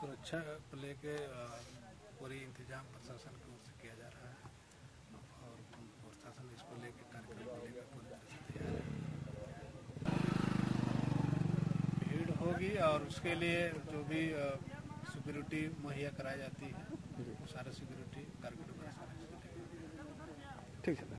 सुरक्षा को लेके पूरी इंतजाम प्रशासन की ओर से किया जा रहा है और प्रशासन इसको लेके कार्यक्रम को लेकर पूरी तरह से तैयार है। भीड़ होगी और उसके लिए जो भी सिक्योरिटी मुहैया कराई जाती है वो सारे सिक्योरिटी कार्यक्रम ठीक है।